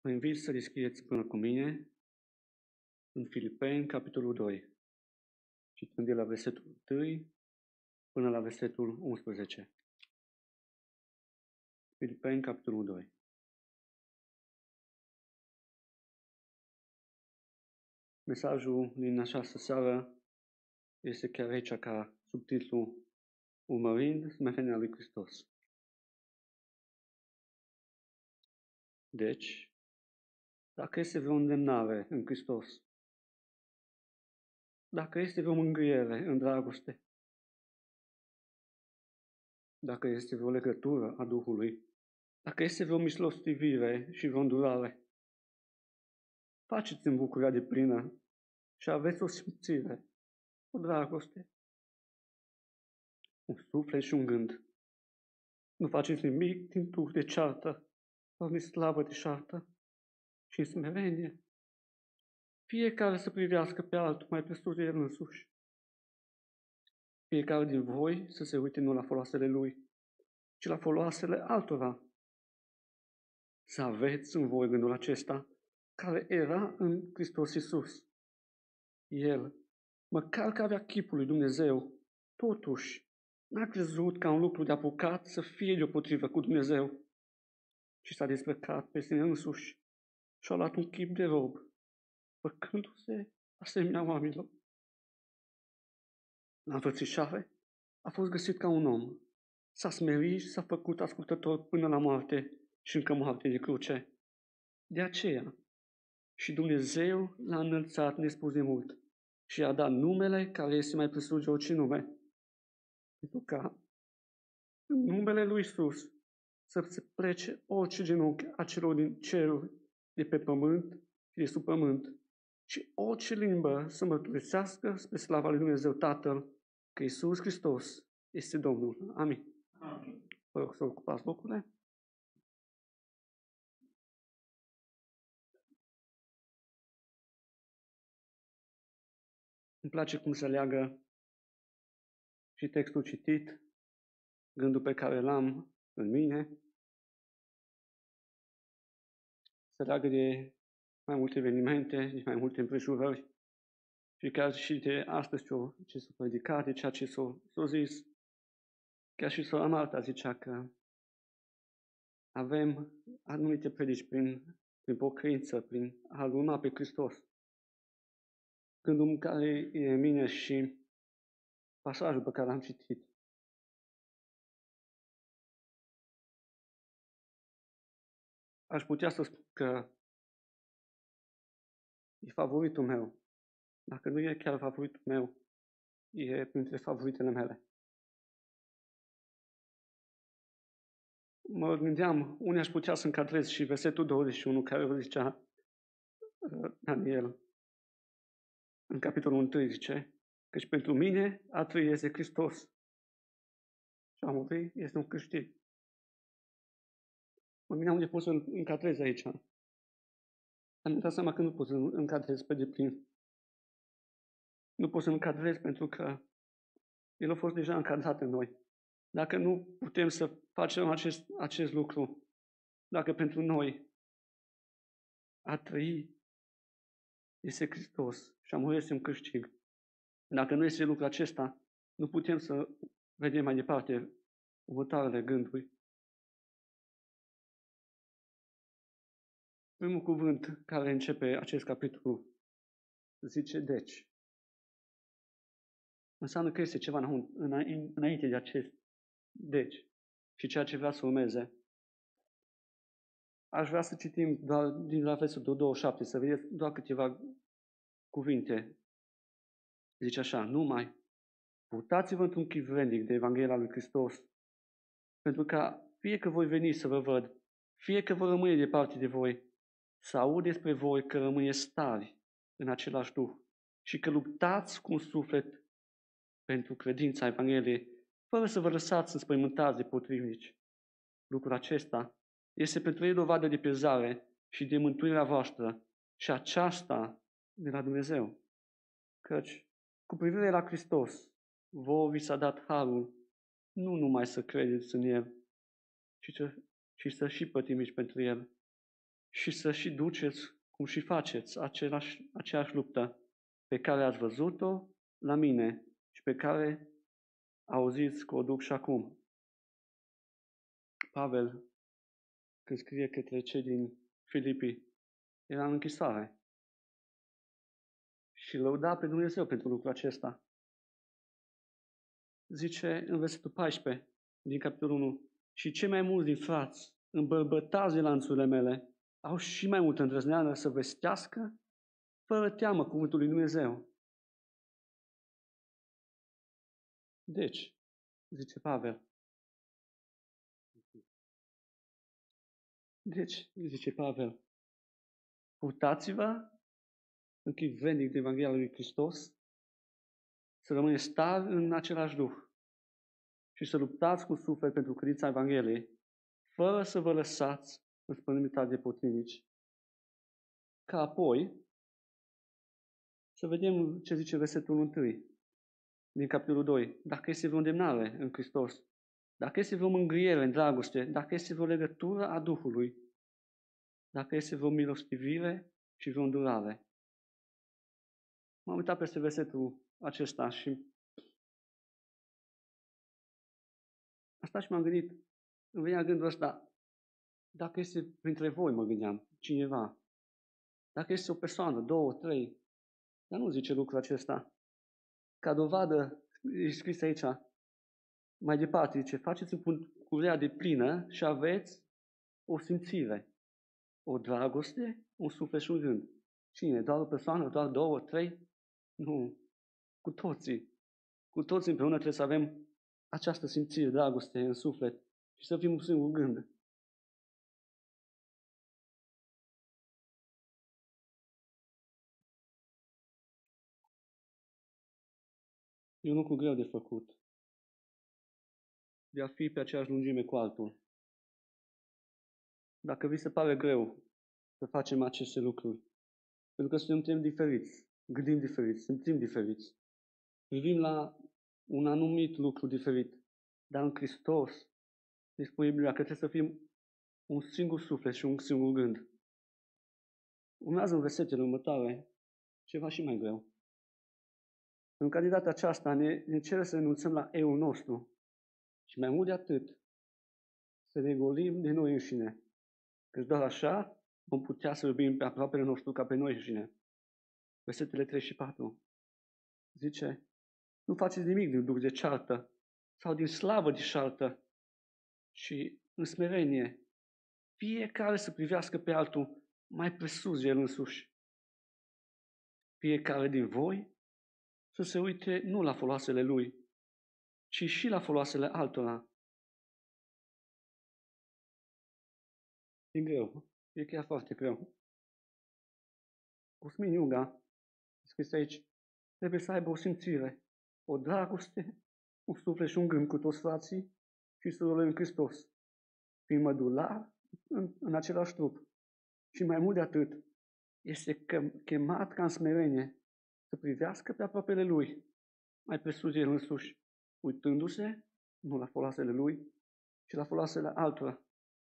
Vă invit să deschideți până cu mine în Filipeni, capitolul 2, citând de la versetul 1 până la versetul 11. Filipeni, capitolul 2. Mesajul din această seară este chiar aici ca subtitlu Urmărind smerenia lui Hristos. Deci, dacă este vreo îndemnare în Hristos, dacă este vreo mângâiere în dragoste, dacă este vreo legătură a Duhului, dacă este vreo milostivire și vreo îndurare, faceți-mi bucuria de plină și aveți o simțire, o dragoste, un suflet și un gând. Nu faceți nimic din duh de ceartă sau din slavă de șartă, ci în smerenie. Fiecare să privească pe altul mai presus de el însuși. Fiecare din voi să se uite nu la foloasele lui, ci la foloasele altora. Să aveți în voi gândul acesta, care era în Hristos Iisus. El, măcar că avea chipul lui Dumnezeu, totuși n-a crezut ca un lucru de apucat să fie deopotrivă cu Dumnezeu, ci s-a dezbrăcat pe sine însuși și a luat un chip de rob, făcându-se asemenea oamenilor. La înfățișare a fost găsit ca un om. S-a smerit și s-a făcut ascultător până la moarte și încă moarte de cruce. De aceea și Dumnezeu l-a înălțat nespus de mult și i-a dat numele care este mai presus de orice nume. Pentru ca în numele lui Iisus să se plece orice genunchi a celor din ceruri, de pe pământ și de sub pământ, și orice limbă să mărturisească spre slava lui Dumnezeu Tatăl că Iisus Hristos este Domnul. Amin. Amin. Vă rog să ocupați locurile. Îmi place cum se leagă și textul citit, gândul pe care l-am în mine, se leagă de mai multe evenimente, de mai multe împrejurări și chiar și de astăzi ce s-a predicat, de ceea ce s-a zis. Chiar și sora Marta zicea că avem anumite predici prin pocăință, prin a-L urma pe Hristos. Gândul în care e în mine și pasajul pe care l-am citit. Aș putea să spun că e favoritul meu. Dacă nu e chiar favoritul meu, e printre favoritele mele. Mă gândeam, unde aș putea să încadrez și versetul 21, care vă zicea Daniel, în capitolul 1 zice, căci pentru mine a trăi este Hristos și a muri este un câștig. Mă gândeam unde pot să încadrez aici. Am dat seama că nu pot să încadrez pe deplin. Nu pot să încadrez pentru că el a fost deja încadrat în noi. Dacă nu putem să facem acest lucru, dacă pentru noi a trăi este Hristos și a muri este un câștig, dacă nu este lucrul acesta, nu putem să vedem mai departe următoarele gânduri. Primul cuvânt care începe acest capitol zice deci. Înseamnă că este ceva înainte de acest deci și ceea ce vrea să urmeze. Aș vrea să citim doar din la versetul 27, să vedeți doar câteva cuvinte. Zice așa, numai purtați-vă într-un chip vrednic de Evanghelia lui Hristos, pentru că fie că voi veni să vă văd, fie că vă rămâne departe de voi, să aud despre voi că rămâneți stari în același Duh și că luptați cu un suflet pentru credința Evangheliei, fără să vă lăsați înspăimântați de potrivnici. Lucrul acesta este pentru ei dovadă de pierzare și de mântuirea voastră și aceasta de la Dumnezeu. Căci, cu privire la Hristos, vouă vi s-a dat harul nu numai să credeți în El, ci să și pătimiți pentru El. și să și duceți, cum și faceți, aceeași luptă pe care ați văzut-o la mine și pe care auziți că o duc și acum. Pavel, când scrie către cei din Filipi, era în închisoare și lăuda pe Dumnezeu pentru lucrul acesta. Zice în versetul 14 din capitolul 1, și cei mai mulți din frați, îmbărbătați de lanțurile mele, au și mai multă îndrăzneală să vestească fără teamă cuvântul lui Dumnezeu. Deci, zice Pavel, purtați-vă în chip vrednic de Evanghelia lui Hristos, să rămâneți tari în același duh și să luptați cu suflet pentru credința Evangheliei, fără să vă lăsați înspăimântați de potrivnici. Ca apoi, să vedem ce zice versetul 1 din capitolul 2. Dacă este vreo îndemnare în Hristos, dacă este vreo mângâiere în dragoste, dacă este vreo legătură a Duhului, dacă este vreo milostivire și vreo îndurare. M-am uitat peste versetul acesta și m-am gândit, îmi venea gândul ăsta, dacă este printre voi, mă gândeam, cineva, dacă este o persoană, 2, 3, dar nu zice lucrul acesta. Ca dovadă, e scris aici, mai departe, zice, faceți bucuria de plină și aveți o simțire, o dragoste, un suflet și un gând. Cine? Doar o persoană? Doar 2, 3? Nu. Cu toții. Cu toții împreună trebuie să avem această simțire, dragoste în suflet și să fim un singur gând. E un lucru greu de făcut. De a fi pe aceeași lungime cu altul. Dacă vi se pare greu să facem aceste lucruri, pentru că suntem diferiți, gândim diferiți, simțim diferiți, privim la un anumit lucru diferit, dar în Hristos ne spune Biblia că trebuie să fim un singur suflet și un singur gând. Urmează în versetele următoare ceva și mai greu. În candidata aceasta ne cere să renunțăm la eu nostru și mai mult de atât să ne golim de noi înșine. Căci doar așa vom putea să iubim pe aproapele nostru ca pe noi înșine. Versetele 3 și 4 zice, nu faceți nimic din duc de ceartă sau din slavă de șartă, și în smerenie fiecare să privească pe altul mai presus de el însuși. Fiecare din voi să se uite nu la foloasele lui, ci și la foloasele altora. E greu, e chiar foarte greu. Cosmin Iuga, scris aici, trebuie să aibă o simțire, o dragoste, un suflet și un gând cu toți frații și surorile în Hristos, fiind mădular în același trup. Și mai mult de atât, este chemat ca în smerenie să privească pe aproapele lui, mai presus de el însuși, uitându-se nu la foloasele lui, ci la foloasele altora.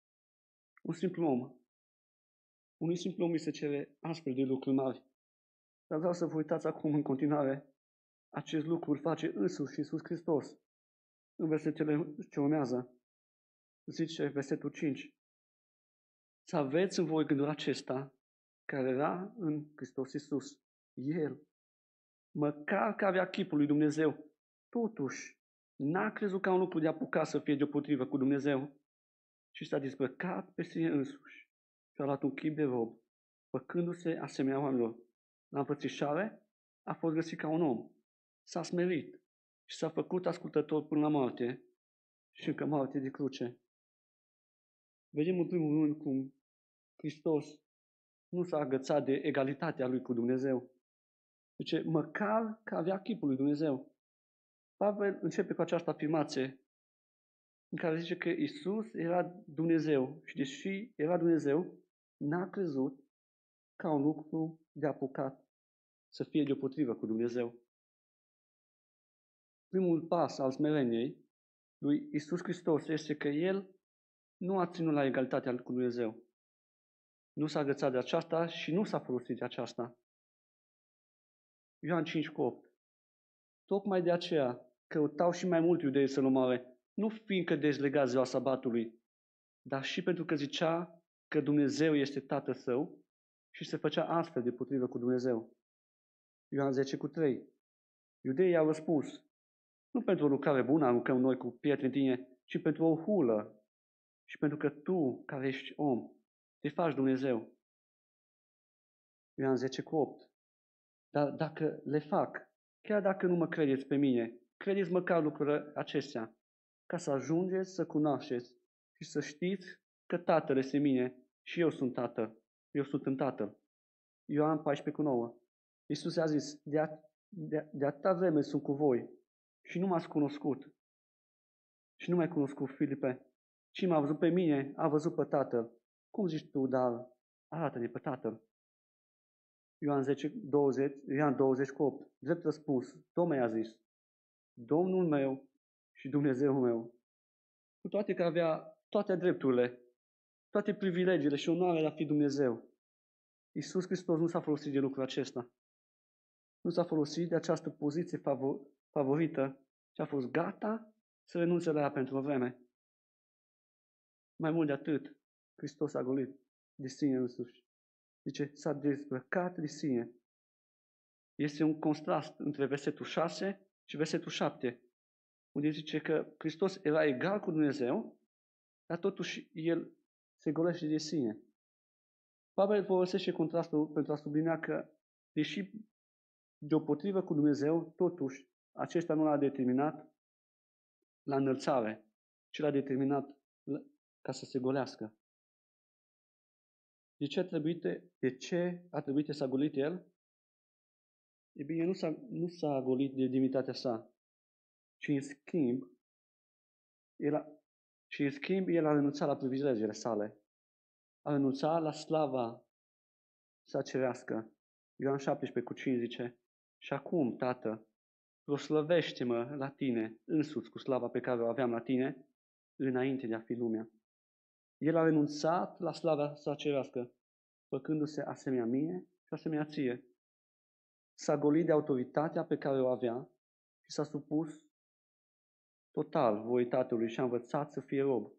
Unui simplu om îi se cere astfel de lucruri mari. Dar vreau să vă uitați acum în continuare, acest lucru îl face însuși Iisus Hristos. În versetele ce urmează, zice versetul 5, să aveți în voi gândul acesta, care era în Hristos Iisus. El, măcar că avea chipul lui Dumnezeu, totuși n-a crezut ca un lucru de apucat să fie deopotrivă cu Dumnezeu, și s-a dezbrăcat pe sine însuși și a luat un chip de rob, făcându-se asemenea oamenilor. La înfățișare a fost găsit ca un om. S-a smerit și s-a făcut ascultător până la moarte și încă moarte de cruce. Vedem în primul rând cum Hristos nu s-a agățat de egalitatea lui cu Dumnezeu. Zice, măcar că avea chipul lui Dumnezeu. Pavel începe cu această afirmație în care zice că Iisus era Dumnezeu și deși era Dumnezeu, n-a crezut ca un lucru de apucat să fie deopotrivă cu Dumnezeu. Primul pas al smereniei lui Iisus Hristos este că El nu a ținut la egalitatea cu Dumnezeu. nu s-a agățat de aceasta și nu s-a folosit de aceasta. Ioan 5:8. Tocmai de aceea căutau și mai mult iudeii să-l omoare, nu fiindcă dezlega ziua sabatului, dar și pentru că zicea că Dumnezeu este Tatăl său și se făcea astfel de potrivă cu Dumnezeu. Ioan 10:3. Iudeii au răspuns: nu pentru o lucrare bună aruncăm noi cu pietre în tine, ci pentru o hulă și pentru că tu, care ești om, te faci Dumnezeu. Ioan 10:8. Dar dacă le fac, chiar dacă nu mă credeți pe mine, credeți măcar lucrurile acestea, ca să ajungeți să cunoașteți și să știți că Tatăl este mine și eu sunt Tatăl. Eu sunt în Tatăl. Ioan 14:9. Iisus a zis: de atâta vreme sunt cu voi și nu m-ați cunoscut. Și nu m-ai cunoscut, Filipe. Cine m-a văzut pe mine, a văzut pe Tatăl. Cum zici tu, dar arată-ne pe Tatăl? Ioan 20:8. Drept răspuns, Toma a zis: Domnul meu și Dumnezeul meu. Cu toate că avea toate drepturile, toate privilegiile și onoarea de a fi Dumnezeu, Iisus Hristos nu s-a folosit de lucrul acesta. Nu s-a folosit de această poziție favorită și a fost gata să renunțe la ea pentru o vreme. Mai mult de atât, Hristos a golit de sine însuși. Zice, s-a dezbrăcat de sine. Este un contrast între versetul 6 și versetul 7, unde zice că Hristos era egal cu Dumnezeu, dar totuși El se golește de sine. Pavel folosește contrastul pentru a sublinia că, deși deopotrivă cu Dumnezeu, totuși acesta nu l-a determinat la înălțare, ci l-a determinat ca să se golească. De ce a trebuit să s-a golit El? E bine, nu s-a golit de demnitatea sa, ci în schimb El a renunțat la privilegiile sale. A renunțat la slava sa cerească. Ioan 17:5 zice: și acum, Tată, proslăvește-mă la tine însuți cu slava pe care o aveam la tine înainte de a fi lumea. El a renunțat la slava sa cerească, făcându-se asemenea mie și asemenea ție. S-a golit de autoritatea pe care o avea și s-a supus total voii Tatălui și a învățat să fie rob.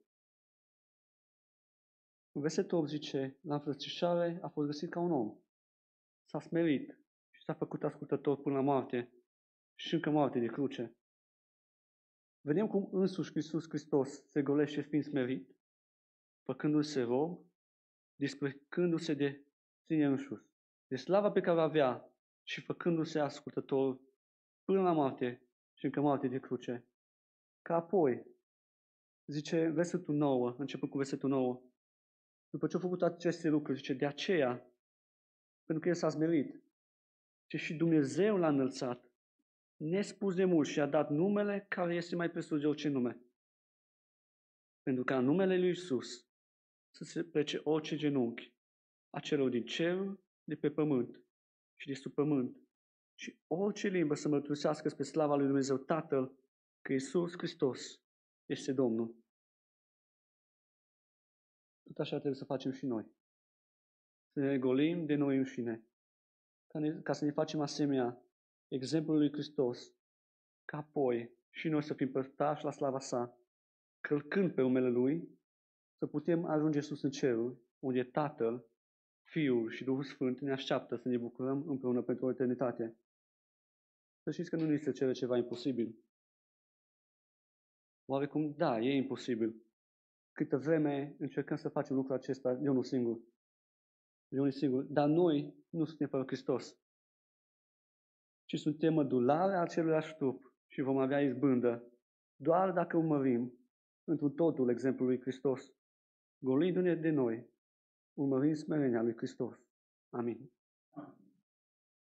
În versetul 8 zice: la înfățișare a fost găsit ca un om. S-a smerit și s-a făcut ascultător până la moarte și încă moarte de cruce. Vedem cum însuși Iisus Hristos se golește fiind smerit, făcându-se rob, descurcându-se de sine însuși, de slava pe care o avea și făcându-se ascultător până la moarte și încă moarte de cruce. Ca apoi, zice versetul 9, începând cu versetul 9, după ce a făcut aceste lucruri, zice, de aceea, pentru că El s-a smerit, ce și Dumnezeu l-a înălțat, nespus de mult, și a dat numele care este mai presus de orice nume. Pentru ca în numele lui Iisus să se plece orice genunchi, a celor din cer, de pe pământ și de sub pământ, și orice limbă să mărturisească spre slava lui Dumnezeu Tatăl că Iisus Hristos este Domnul. Tot așa trebuie să facem și noi. Să ne golim de noi înșine, ca să ne facem asemenea exemplului lui Hristos, ca apoi și noi să fim părtași la slava sa, călcând pe numele Lui, să putem ajunge sus în ceruri, unde Tatăl, Fiul și Duhul Sfânt ne așteaptă să ne bucurăm împreună pentru o eternitate. Să știți că nu ni se cere ceva imposibil. Oarecum, da, e imposibil. Câtă vreme încercăm să facem lucrul acesta de unul singur. Dar noi nu suntem fără Hristos, ci suntem mădulare a aceluiași trup și vom avea izbândă doar dacă urmărim întru totul exemplul lui Hristos, golindu-ne de noi, urmărind smerenia lui Hristos. Amin.